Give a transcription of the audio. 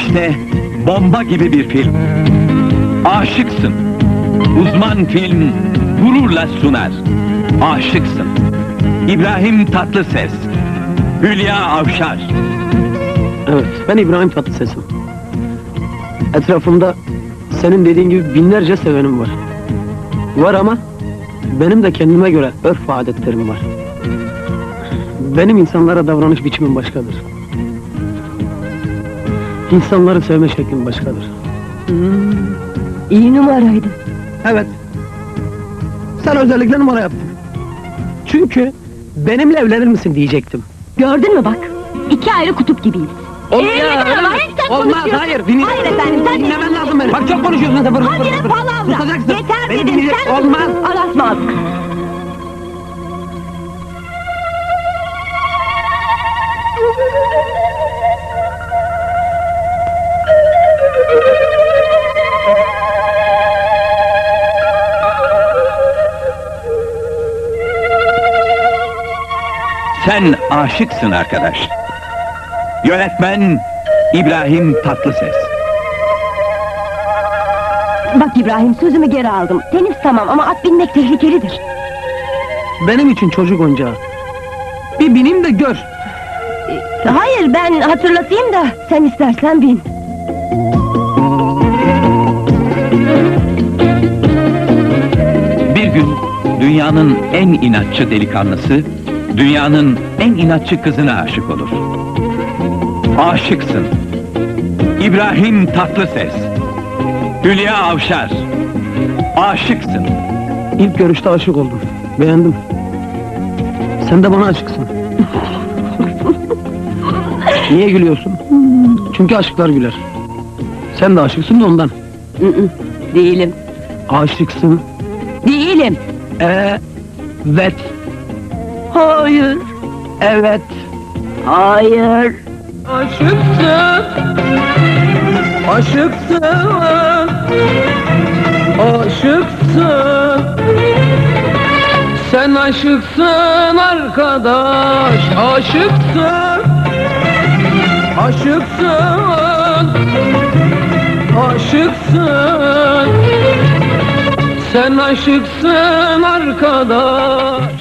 İşte bomba gibi bir film. Aşıksın. Uzman film gururla sunar. Aşıksın. İbrahim Tatlıses. Hülya Avşar. Evet, ben İbrahim Tatlıses'im. Etrafımda senin dediğin gibi binlerce sevenim var. Var ama benim de kendime göre örf ve adetlerim var. Benim insanlara davranış biçimim başkadır. İnsanları sevme şeklim başkadır. İyi numaraydı. Evet. Sen özellikle numara yaptın. Çünkü benimle evlenir misin diyecektim. Gördün mü bak? İki ayrı kutup gibiyiz. Olmaz, hayır. Hayır efendim, sen dinlemen lazım beni. Bak çok konuşuyorsun sen. Hadi palavra. Susacaksın. Yeter Beni dedim, dinle- sen Olmaz. Alasmazlık. Sen aşıksın arkadaş. Yönetmen İbrahim Tatlıses. Bak İbrahim, sözümü geri aldım. Tenis tamam ama at binmek tehlikelidir. Benim için çocuk oyuncağı. Bir bineyim de gör. Hayır, ben hatırlatayım da sen istersen bin. Bir gün dünyanın en inatçı delikanlısı, dünyanın en inatçı kızına aşık olur. Aşıksın. İbrahim Tatlıses. Hülya Avşar. Aşıksın. İlk görüşte aşık oldum. Beğendim. Sen de bana aşıksın. Niye gülüyorsun? Çünkü aşıklar güler. Sen de aşıksın da ondan. Değilim. Aşıksın. Değilim. Evet. Hayır. Evet. Hayır. Aşıksın. Aşıksın. Aşıksın. Sen aşıksın arkadaş. Aşıksın. Aşıksın. Aşıksın. Sen aşıksın arkadaş.